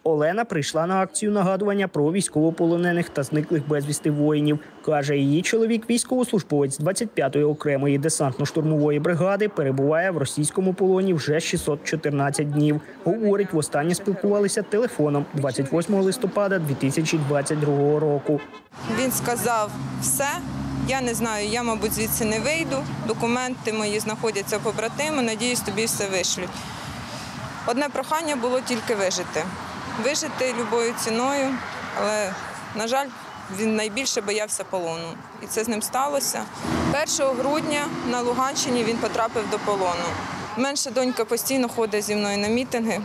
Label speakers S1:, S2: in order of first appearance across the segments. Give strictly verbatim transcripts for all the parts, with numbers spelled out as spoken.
S1: Олена прийшла на акцію нагадування про військовополонених та зниклих безвісти воїнів. Каже, її чоловік, військовослужбовець двадцять п'ятої окремої десантно-штурмової бригади, перебуває в російському полоні вже шістсот чотирнадцять днів. Говорить, востаннє спілкувалися телефоном двадцять восьмого листопада дві тисячі двадцять другого року.
S2: Він сказав все. Я не знаю, я, мабуть, звідси не вийду. Документи мої знаходяться побратими, надіюсь, тобі все вишлють. Одне прохання було тільки вижити. Вижити любою ціною, але, на жаль, він найбільше боявся полону. І це з ним сталося. першого грудня на Луганщині він потрапив до полону. Менша донька постійно ходить зі мною на мітинги.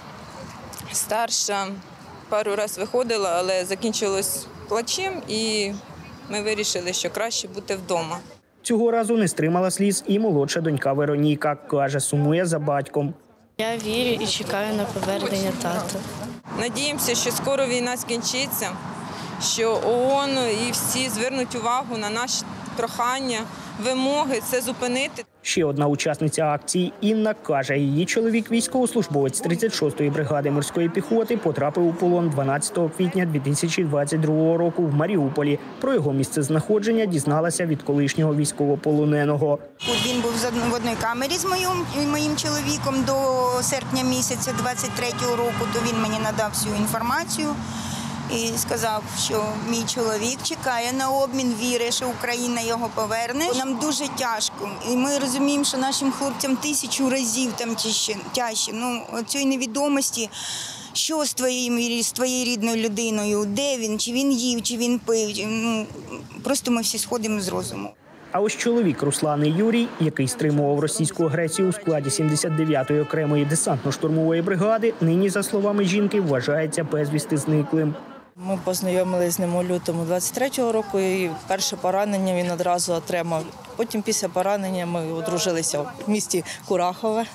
S2: Старша пару разів виходила, але закінчилось плачем, і ми вирішили, що краще бути вдома.
S1: Цього разу не стримала сліз і молодша донька Вероніка. Каже, сумує за батьком.
S3: Я вірю і чекаю на повернення тата.
S2: Надіємося, що скоро війна скінчиться, що ООН і всі звернуть увагу на наші прохання, вимоги це зупинити.
S1: Ще одна учасниця акції Інна каже, її чоловік, військовослужбовець тридцять шостої бригади морської піхоти, потрапив у полон дванадцятого квітня дві тисячі двадцять другого року в Маріуполі. Про його місцезнаходження дізналася від колишнього військовополоненого.
S4: Він був в одній камері з моїм, моїм чоловіком до серпня місяця двадцять третього року, то він мені надав всю інформацію. І сказав, що мій чоловік чекає на обмін, вірить, що Україна його поверне. Нам дуже тяжко. І ми розуміємо, що нашим хлопцям тисячу разів там тяжче. Ну, цієї невідомості, що з твоєю, з твоєю рідною людиною, де він, чи він їв, чи він пив. Ну, просто ми всі сходимо з розуму.
S1: А ось чоловік Руслани Юрій, який стримував російську агресію у складі сімдесят дев'ятої окремої десантно-штурмової бригади, нині, за словами жінки, вважається безвісти зниклим.
S5: Ми познайомилися з ним у лютому двадцять третього року, і перше поранення він одразу отримав. Потім після поранення ми одружилися в місті Курахове.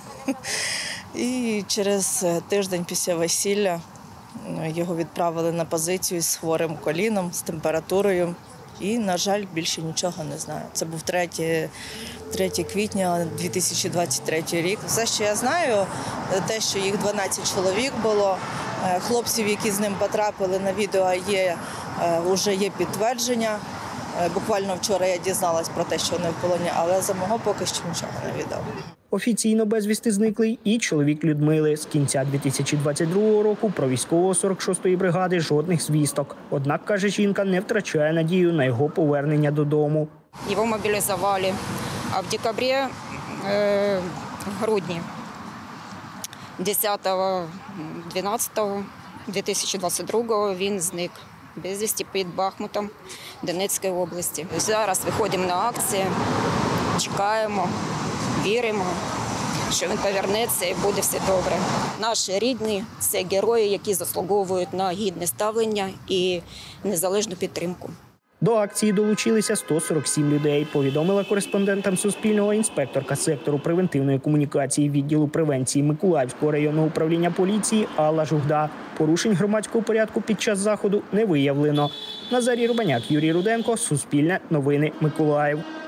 S5: І через тиждень після весілля його відправили на позицію з хворим коліном, з температурою. І, на жаль, більше нічого не знаю. Це був третє квітня дві тисячі двадцять третій рік. Все, що я знаю, те, що їх дванадцять чоловік було, хлопців, які з ним потрапили на відео, є, вже є підтвердження. Буквально вчора я дізналась про те, що вони в полоні, але за мого поки що нічого не відомо.
S1: Офіційно безвісти зниклий і чоловік Людмили. З кінця дві тисячі двадцять другого року про військового сорок шостої бригади жодних звісток. Однак, каже жінка, не втрачає надію на його повернення додому.
S6: Його мобілізували, а в декабрі, э, в грудні, десятого дванадцятого дві тисячі двадцять другого він зник безвісти під Бахмутом Донецької області. Зараз виходимо на акцію, чекаємо, віримо, що він повернеться і буде все добре. Наші рідні – це герої, які заслуговують на гідне ставлення і незалежну підтримку.
S1: До акції долучилися сто сорок сім людей, повідомила кореспондентам Суспільного інспекторка сектору превентивної комунікації відділу превенції Миколаївського районного управління поліції Алла Жугда. Порушень громадського порядку під час заходу не виявлено. Назарій Рубаняк, Юрій Руденко, Суспільне, Новини, Миколаїв.